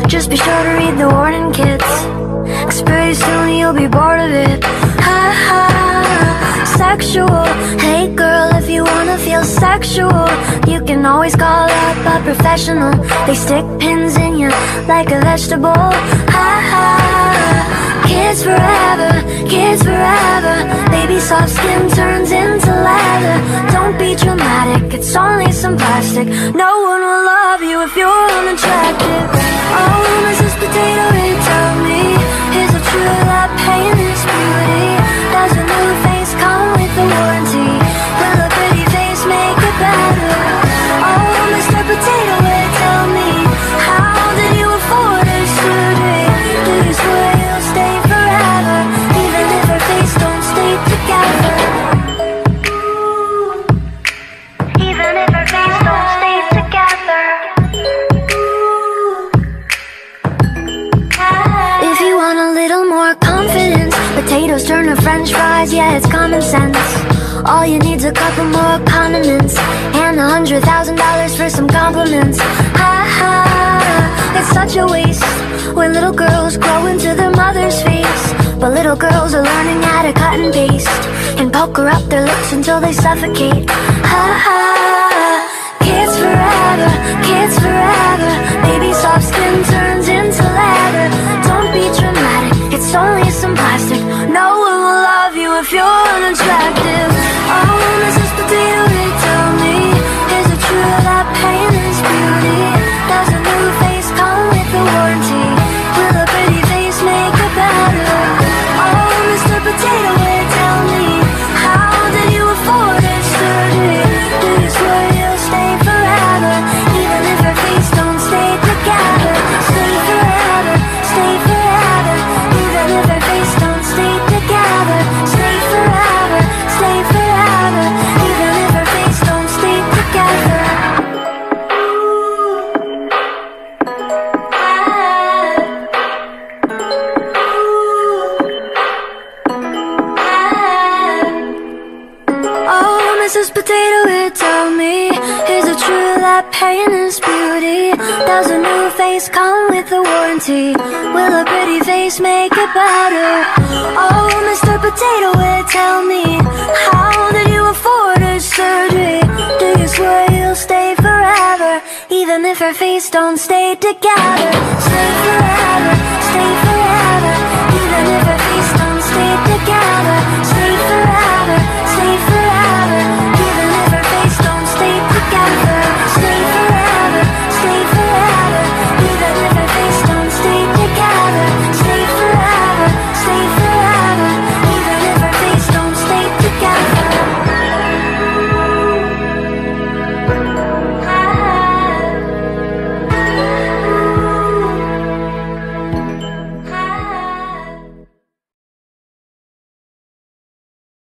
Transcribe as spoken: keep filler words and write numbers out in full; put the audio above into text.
Just be sure to read the warning kits, 'cause pretty soon you'll be bored of it. Ha ha, sexual. Hey girl, if you wanna feel sexual, you can always call up a professional. They stick pins in you like a vegetable. Ha ha, kids forever, kids forever. Baby soft skin turns into leather. Don't be dramatic, it's only some plastic. No one will love you if you're unattractive. Oh, Missus Potato Head, tell me, is it true that pain is beauty? Does a new face come with a warranty? Will a pretty face make it better? Oh, Mister Potato Head, tell me, how did you afford a surgery? Do you swear you'll stay forever, even if her face don't stay together? Even if her face don't stay together. If you want a little more confidence, potatoes turn to french fries, yeah, it's common sense. All you need's a couple more condiments and a hundred thousand dollars for some compliments. Ha ha, it's such a waste when little girls grow into their mother's face. But little girls are learning how to cut and paste and pucker up their lips until they suffocate. Ha ha, kids forever, kids forever. Baby soft skin turns into leather. Don't be dramatic, it's only some plastic. No one will love you if you're unattractive. Oh, Missus Potato Head, tell me, is it true that pain is beauty? Does a new face come with a warranty? Will a pretty face make it better? Oh, Mister Potato Head, tell me, how did you afford this surgery? Do you swear you'll stay forever, even if her face don't stay together? Stay forever, stay forever, even if her face don't stay together. Stay forever, stay forever, even if her face don't stay together. Oh, Missus Potato Head, tell me, is it true that pain is beauty? Does a new face come with a warranty? Will a pretty face make it better? Oh, Mister Potato Head, tell me, how did you afford a surgery? Do you swear you'll stay forever, even if her face don't stay together? Stay forever,